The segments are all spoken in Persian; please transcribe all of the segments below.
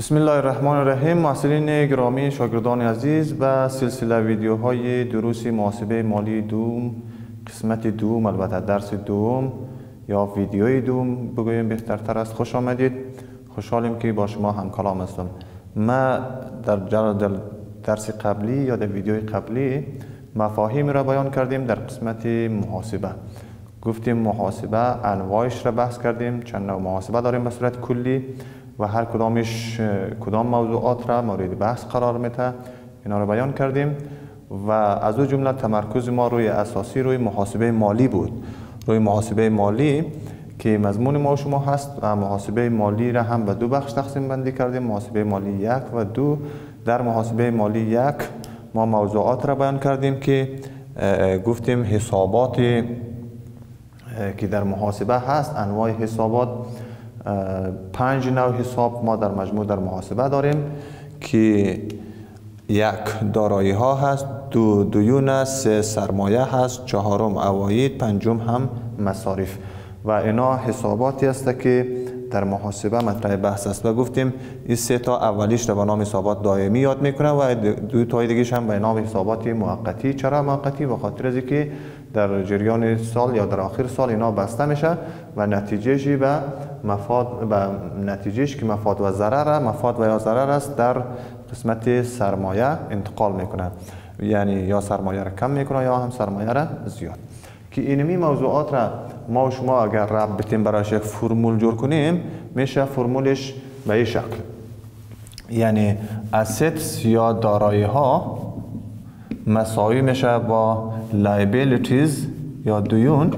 بسم الله الرحمن الرحیم. محصلین گرامی، شاگردان عزیز، به سلسله ویدیوهای دروس محاسبه مالی دوم قسمت دوم، البته درس دوم یا ویدیوی دوم بگویم بهترتر است، خوش آمدید. خوشحالیم که با شما هم کلام هستم. ما در درس قبلی یا در ویدیوی قبلی مفاهیم را بیان کردیم. در قسمت محاسبه گفتیم محاسبه انواعش را بحث کردیم. چند نوع محاسبه داریم به صورت کلی و هر کدامش کدام موضوعات را مورد بحث قرار میده، اینا را بیان کردیم و از اون جمله تمرکز ما روی اساسی روی محاسبه مالی بود. روی محاسبه مالی که مضمون ما شما هست و محاسبه مالی را هم به دو بخش تقسیم بندی کردیم، محاسبه مالی 1 و 2. در محاسبه مالی 1 ما موضوعات را بیان کردیم که گفتیم حسابات که در محاسبه هست، انواع حسابات 5 نوع حساب ما در مجموع در محاسبه داریم که 1 دارایی ها هست، 2 دیون است، 3 سرمایه هست، 4 عواید، 5 هم مصارف و اینا حساباتی است که در محاسبه مطرح بحث است و گفتیم این 3 تا اولیش را به نام حسابات دائمی یاد میکنه و 2 تای دیگه‌ش هم به نام حسابات موقتی. چرا موقتی؟ به خاطر از اینکه در جریان سال یا در آخر سال اینا بسته میشه و نتیجهش به مفاد نتیجهش که مفاد و ضرر است در قسمت سرمایه انتقال میکنه، یعنی یا سرمایه را کم میکنه یا هم سرمایه را زیاد. که اینمی موضوعات را ما و شما اگر رب بتیم برایش یک فرمول جور کنیم، میشه فرمولش به این شکل، یعنی assets یا دارایی ها مساوی میشه با liabilities یا دیون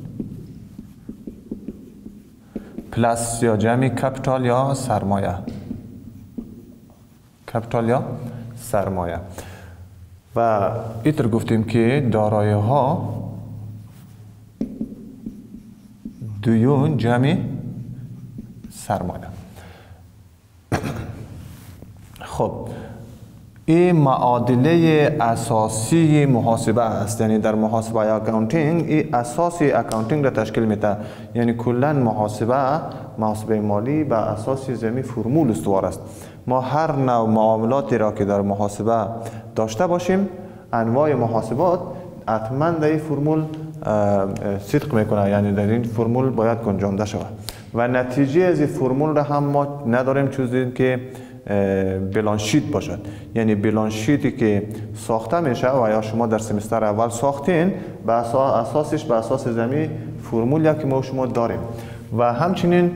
پلاس یا جمع کپیتال یا سرمایه. و اینطور گفتیم که دارایی ها دیون جمع سرمایه. خب این معادله اساسی محاسبه است، یعنی در محاسبه اکاونتینگ این اساسی اکاونتینگ را تشکیل میده. یعنی کلا محاسبه مالی به اساس زمین فرمول استوار است. ما هر نوع معاملاتی را که در محاسبه داشته باشیم، انواع محاسبات حتما در این فرمول صدق میکنه، یعنی در این فرمول باید گنجانده شود و نتیجه از این فرمول را هم ما نداریم چیزی که بلانشیت باشد. یعنی بلانشیتی که ساخته میشه و یا شما در سمستر اول ساختین به اساس زمین فرمولی که ما شما داریم. و همچنین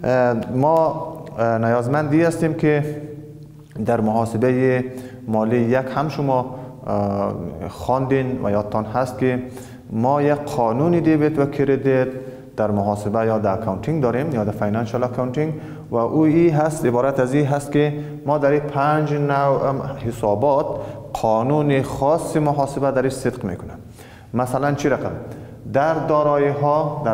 ما نیازمندی هستیم که در محاسبه مالی 1 هم شما خواندین و یادتان هست که ما یک قانون دیبت و کردیت در محاسبه یا در اکاونتینگ داریم یا در فاینانشال اکاونتینگ و او هست، عبارت از این هست که ما در 5 نوع حسابات قانون خاص محاسبه درش صدق میکنه. مثلا چی رقم؟ در دارایی ها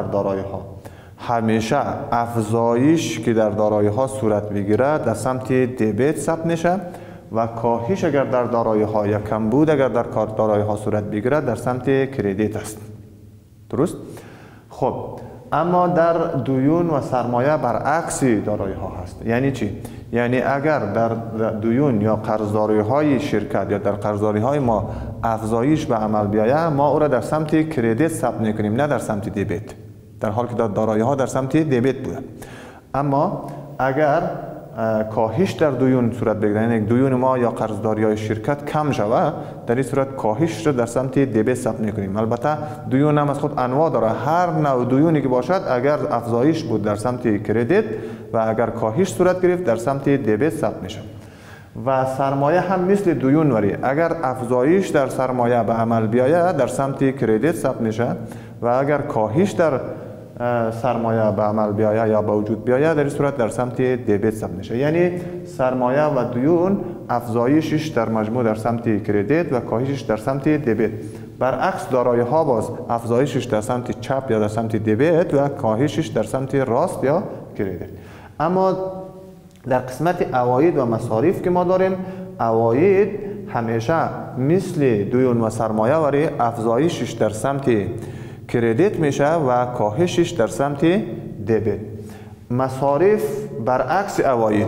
همیشه افزایش که در دارایی ها صورت بگیره در سمت دیبت ثبت میشه و کاهش اگر در دارایی ها یا کمبود اگر در دارایی ها صورت بگیره در سمت کردیت است. درست؟ خب اما در دیون و سرمایه برعکس دارایی ها هست. یعنی چی؟ یعنی اگر در دیون یا قرضداری های شرکت یا در قرضداری های ما افزایش به عمل بیاید، ما او را در سمت کردیت ثبت میکنیم، نه در سمت دیبت، در حالی که در دارایی ها در سمت دیبت بوده. اما اگر کاهش در دیون صورت بگیره، یعنی دیون ما یا قرضداری های شرکت کم شود، در این صورت کاهش را در سمت دیبت ثبت میکنیم. البته دیون هم از خود انواع داره، هر نوع دیونی که باشد اگر افزایش بود در سمت کردیت و اگر کاهش صورت گرفت در سمت دیبت ثبت میشه. و سرمایه هم مثل دیون وری، اگر افزایش در سرمایه به عمل بیاید در سمت کردیت ثبت میشه و اگر کاهش در سرمایه به عمل بیاید یا به وجود بیاید در این صورت در سمت دیبت ثبت میشه. یعنی سرمایه و دیون افزایشش در مجموع در سمت کردیت و کاهشش در سمت دیبت. برعکس دارایی ها باز افزایشش در سمت چپ یا در سمت دیبت و کاهشش در سمت راست یا کردیت. اما در قسمت عواید و مصارف که ما داریم، عواید همیشه مثل دیون و سرمایه وری افزایشش در سمت کردیت میشه و کاهشش در سمت دیبت. مصارف برعکس عواید،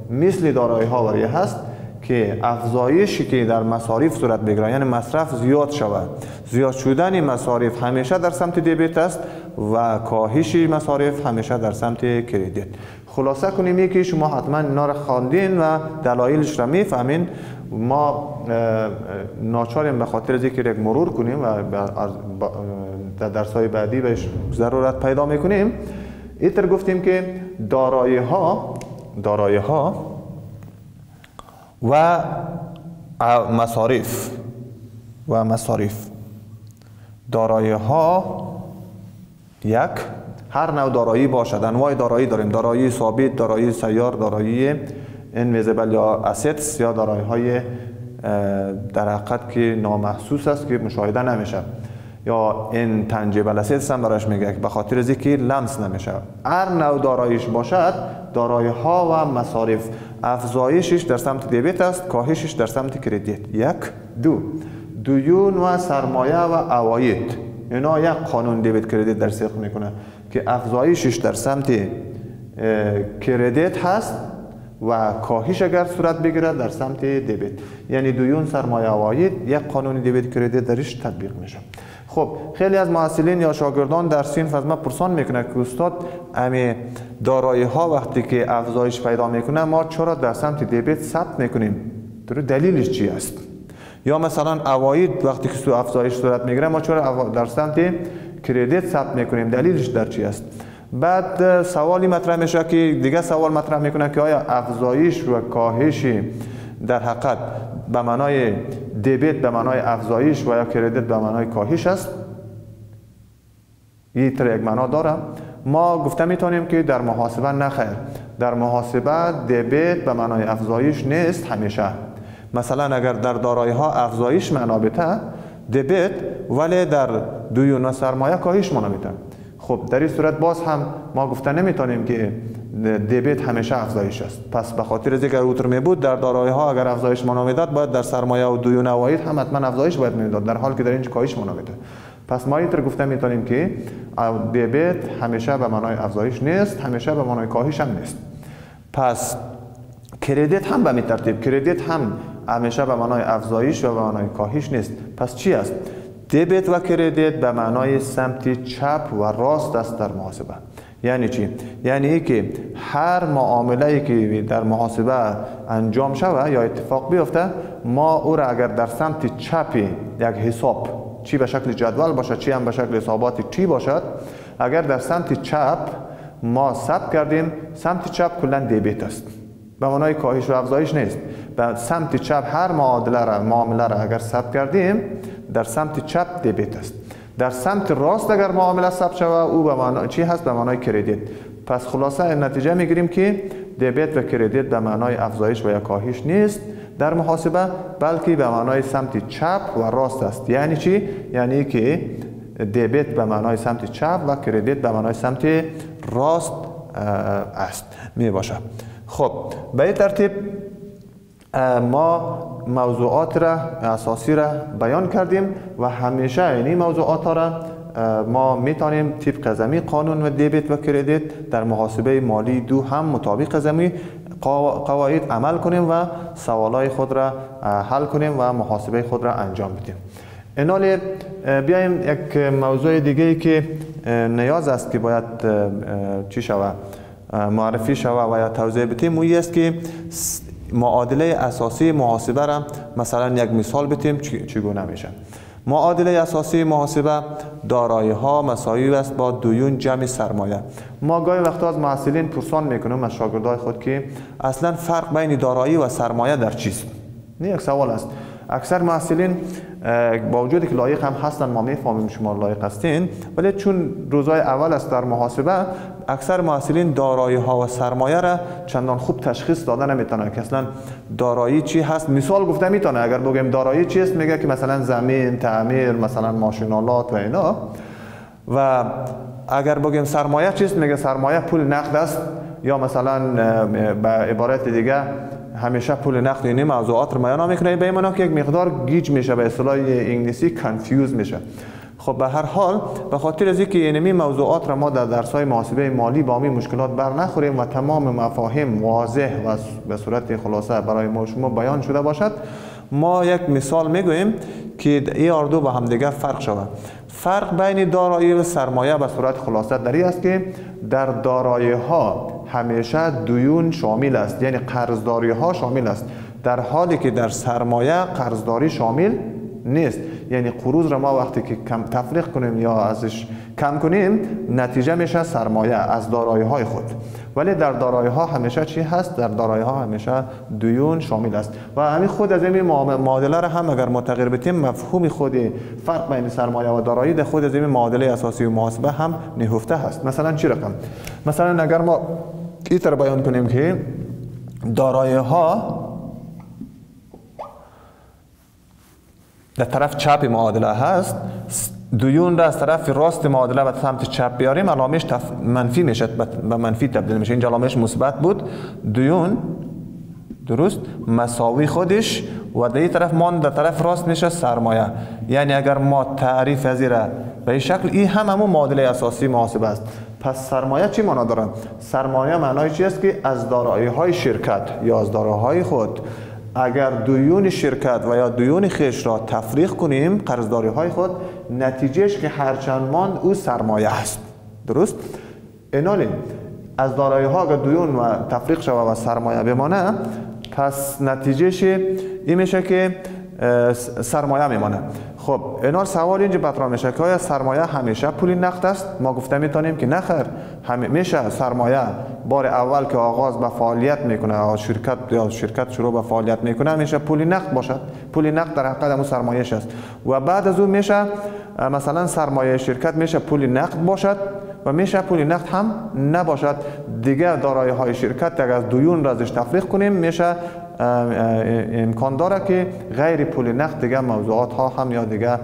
مثل دارایی ها وری هست که افزایشی که در مصارف صورت بگیره، یعنی مصرف زیاد شود، زیاد شدن مصارف همیشه در سمت دیبت است و کاهش مصارف همیشه در سمت کردیت. خلاصه کنیم که شما حتما اینا را خواندین و دلایلش را میفهمین. ما ناچاریم به خاطر ذکر یک مرور کنیم و در درس‌های بعدی بهش ضرورت پیدا میکنیم. اینطور گفتیم که دارایی ها و مصارف دارایی ها یک هر نوع دارایی باشد. انواع دارایی داریم: دارایی ثابت، دارایی سیار، دارایی اینویزیبل یا اسیتس، یا دارایی های در حقیقت که نامحسوس است که مشاهده نمیشه، یا این تنجیبل اسیتس هم براش میگه که به خاطر از اینکه لمس نمیشه. هر نوع داراییش باشد، دارایی ها و مصارف افزایشش در سمت دیبت است، کاهشش در سمت کردیت. یک. دیون و سرمایه و عواید، اینا یک قانون دیبت کردیت در سیخ میکنه که افزایشش در سمت کردیت هست و کاهش اگر صورت بگیره در سمت دیبت. یعنی دیون، سرمایه، عواید، یک قانون دیبت کردیت درش تطبیق میشه. خب خیلی از محصلین یا شاگردان در صنف از ما پرسان میکنه که استاد امی دارایی ها وقتی که افزایش پیدا میکنه ما چرا در سمت دیبت ثبت میکنیم؟ دلیلش چی است؟ یا مثلا عواید وقتی که افزایش صورت میگیره ما چرا در سمت کردیت ثبت میکنیم؟ دلیلش در چی است؟ بعد سوالی مطرح میشه که دیگه سوال مطرح میکنه که آیا افزایش و کاهش در حقیقت به معنای دیبت به معنای افزایش و یا کردیت به معنای کاهش است؟ یک معنا داره؟ ما گفته میتونیم که در محاسبه نخیر. در محاسبه دیبت به معنای افزایش نیست همیشه. مثلا اگر در دارایی ها افزایش معنا بده دیبت، ولی در دیون و سرمایه کاهش معنا بده. خب در این صورت باز هم ما گفته نمیتونیم که دیبت همیشه افزایش است. پس به خاطر از اینکه اوتر می بود در دارایی ها اگر افزایش معنا میداد، باید در سرمایه و دیون و عواید هم حتما افزایش باید میداد، در حالی که در اینجا کاهش معنا میده. پس ما اینطور گفته میتونیم که دیبت همیشه به معنای افزایش نیست، همیشه به معنای کاهش هم نیست. پس کردیت هم به این ترتیب، کردیت هم همیشه به معنای افزایش و به معنای کاهش نیست. پس چی است؟ دیبت و کردیت به معنای سمت چپ و راست است در محاسبه. یعنی چی؟ یعنی که هر معامله‌ای که در محاسبه انجام شود یا اتفاق بیفته، ما او را اگر در سمت چپ یک حساب، چی به شکل جدول باشد چی هم به شکل حسابات تی باشد، اگر در سمت چپ ما ثبت کردیم، سمت چپ کلا دیبت است، به معنای کاهش و افزایش نیست. به سمت چپ هر معامله را اگر ثبت کردیم در سمت چپ دیبت است. در سمت راست اگر معامله ثبت شود او به معنای چی هست؟ به معنای کردیت. پس خلاصه نتیجه میگیریم که دیبت و کردیت به معنای افزایش و یا کاهش نیست در محاسبه، بلکه به معنای سمت چپ و راست است. یعنی چی؟ یعنی که دیبت به معنای سمت چپ و کردیت به معنای سمت راست است می باشه. خب به این ترتیب ما موضوعات را اساسی را بیان کردیم و همیشه این موضوعات را ما میتونیم طبق از قانون و دیبت و کردیت در محاسبه مالی دو هم مطابق از قواعد عمل کنیم و سوالای خود را حل کنیم و محاسبه خود را انجام بدیم. اینالی بیایم یک موضوع دیگه ای که نیاز است که باید چی شود معرفی شود و یا توضیح بدیم، اون است که معادله اساسی محاسبه را مثلا یک مثال بدیم چگونه میشه. معادله اساسی محاسبه دارایی ها مساوی است با دیون جمع سرمایه. ما گاهی وقتا از محصلین پرسان میکنیم از شاگردای خود که اصلا فرق بین دارایی و سرمایه در چیست؟ این یک سوال است. اکثر محصلین با وجودی که لایق هم هستن، ما میفهمیم شما لایق هستین، ولی چون روزهای اول است در محاسبه، اکثر محصلین دارایی ها و سرمایه را چندان خوب تشخیص داده نمیتونن که اصلا دارایی چی هست. مثال گفته میتونه، اگر بگیم دارایی چی است میگه که مثلا زمین، تعمیر، مثلا ماشینالات و اینا، و اگر بگیم سرمایه چیست میگه سرمایه پول نقد است، یا مثلا به عبارت دیگه همیشه پول نقد. این موضوعات رو بیان میکنه به این معنا که یک مقدار گیج میشه، به اصطلاح انگلیسی کانفیوز میشه. خب به هر حال به خاطر از اینکه اینمی موضوعات را ما در درس‌های محاسبه مالی با این مشکلات بر نخوریم و تمام مفاهیم واضح و به صورت خلاصه برای ما شما بیان شده باشد، ما یک مثال میگوییم که این اردو با هم دیگر فرق شود. فرق بین دارایی و سرمایه به صورت خلاصه در این است که در دارایی ها همیشه دیون شامل است، یعنی قرضداری ها شامل است، در حالی که در سرمایه قرضداری شامل نیست. یعنی قروض را ما وقتی که کم تفریق کنیم یا ازش کم کنیم نتیجه میشه سرمایه از دارایی های خود. ولی در دارایی ها همیشه چی هست؟ در دارایی ها همیشه دیون شامل است. و همین خود از این معادله را هم اگر متغیر بتیم مفهوم خود فرق بین سرمایه و دارایی در خود از این معادله اساسی و محاسبه هم نهفته هست. مثلا چی رقم؟ مثلا اگر ما این طور بیان کنیم که دارایی ها در طرف چپ معادله هست، دیون را از طرف راست معادله به سمت چپ بیاریم، علامش منفی میشه، به منفی تبدیل میشه. اینجا علامش مثبت بود، دیون درست مساوی خودش و در این طرف مان در طرف راست میشه سرمایه. یعنی اگر ما تعریف از را به این شکل، این هم همون معادله اساسی محاسبه است. پس سرمایه چی معنا داره؟ سرمایه معنای چی است که از دارایی های شرکت یا از دارایی های خود اگر دیون شرکت و یا دیون خویش را تفریق کنیم، قرضداری های خود، نتیجهش که هرچند ماند او سرمایه است. درست؟ اینالی از دارایی ها اگر دیون و تفریق شود و سرمایه بمانه، پس نتیجهش این میشه که سرمایه میمانه. خب اینا سوال اینجا مطرح میشه که آیا سرمایه همیشه پول نقد است؟ ما گفته میتونیم که نخیر، همیشه سرمایه بار اول که آغاز به فعالیت میکنه یا شرکت شروع به فعالیت میکنه همیشه پول نقد باشد. پول نقد در حقیقت همون سرمایه‌اش است و بعد از اون میشه مثلا سرمایه شرکت میشه پول نقد باشد و میشه پول نقد هم نباشد. دیگه دارایی های شرکت اگر از دیون را ازش تفریق کنیم میشه امکان داره که غیر پول نقد دیگه موضوعات ها هم یا دیگه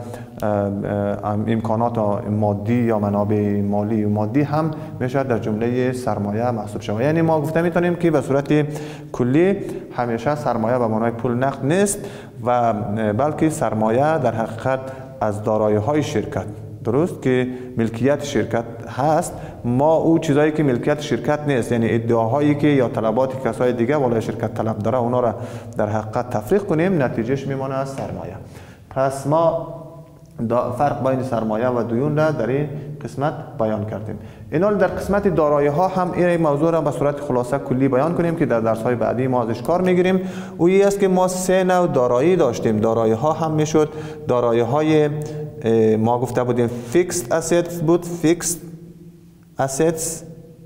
امکانات مادی یا منابع مالی و مادی هم میشه در جمله سرمایه محسوب شود. یعنی ما گفته میتونیم که به صورت کلی همیشه سرمایه به معنای پول نقد نیست و بلکه سرمایه در حقیقت از دارایی های شرکت، درست که ملکیت شرکت هست، ما او چیزایی که ملکیت شرکت نیست، یعنی ادعاهایی که یا طلبات کسای دیگه بالای شرکت طلب داره اونا را در حقیقت تفریق کنیم، نتیجهش میمونه از سرمایه. پس ما فرق بین سرمایه و دیون را در این قسمت بیان کردیم. اینال در قسمت دارایی ها هم این موضوع را به صورت خلاصه کلی بیان کنیم که در درس های بعدی ما ازش کار میگیریم. او این است که ما 3 نوع دارایی داشتیم. دارایی ها هم میشد دارایی های ما گفته بودیم فیکسد اسیتس بود، فیکسد اسیتس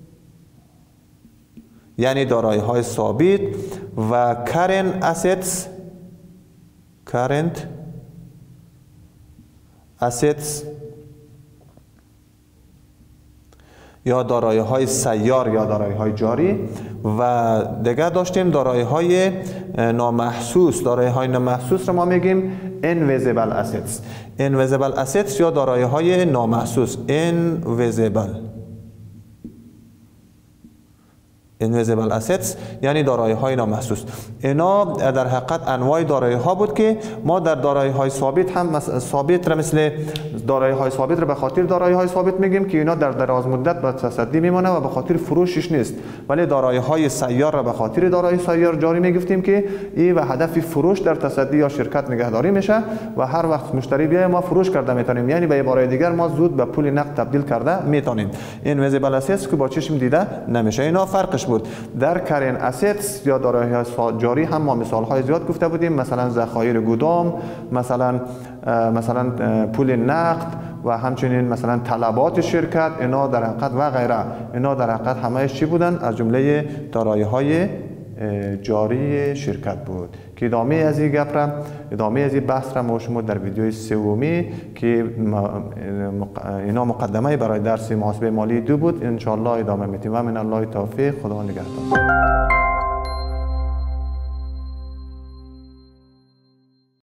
یعنی دارایی های ثابت، و کرنت اسیتس، کرنت اسیتس یا دارایی های سیار یا دارایی های جاری، و دیگه داشتیم دارایی های نامحسوس. دارایی های نامحسوس رو ما میگیم invisible assets. invisible assets یا دارایی های نامحسوس، invisible assets یعنی دارایی های نامحسوس. اینا در حقیقت انواع دارایی ها بود که ما در دارایی های ثابت هم ثابت را مثل دارایی های ثابت را به خاطر دارایی های ثابت میگیم که اینا در دراز مدت به تصدی میمونه و به خاطر فروشش نیست. ولی دارایی های سیار را به خاطر دارایی سیار جاری میگفتیم که این به هدف فروش در تصدی یا شرکت نگهداری میشه و هر وقت مشتری بیاید ما فروش کرده میتونیم، یعنی به عبارت دیگر ما زود به پول نقد تبدیل کرده میتونیم. invisible assets که با چشم دیده نمیشه. اینا فرقش بود. در کرنت اسیتس یا دارایی جاری هم ما مثال های زیاد گفته بودیم، مثلا ذخایر گدام، مثلا پول نقد و همچنین مثلا طلبات شرکت، اینا در حقیقت و غیره، اینا در حقیقت همه چی بودن؟ از جمله دارایی های جاری شرکت بود. که ادامه از این گپ را، ادامه از این بحث را ما شما در ویدیوی سومی که اینا مقدمه برای درس محاسبه مالی 2 بود ان شاء الله ادامه میدیم. و من الله توفیق، خدا نگهدار.